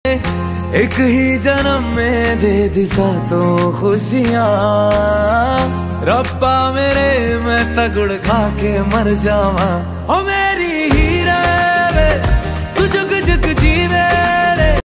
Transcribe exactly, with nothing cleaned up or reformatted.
एक ही जन्म में दे दिशा तो खुशियाँ, रब्बा मेरे मैं तगड़ खा के मर जावा।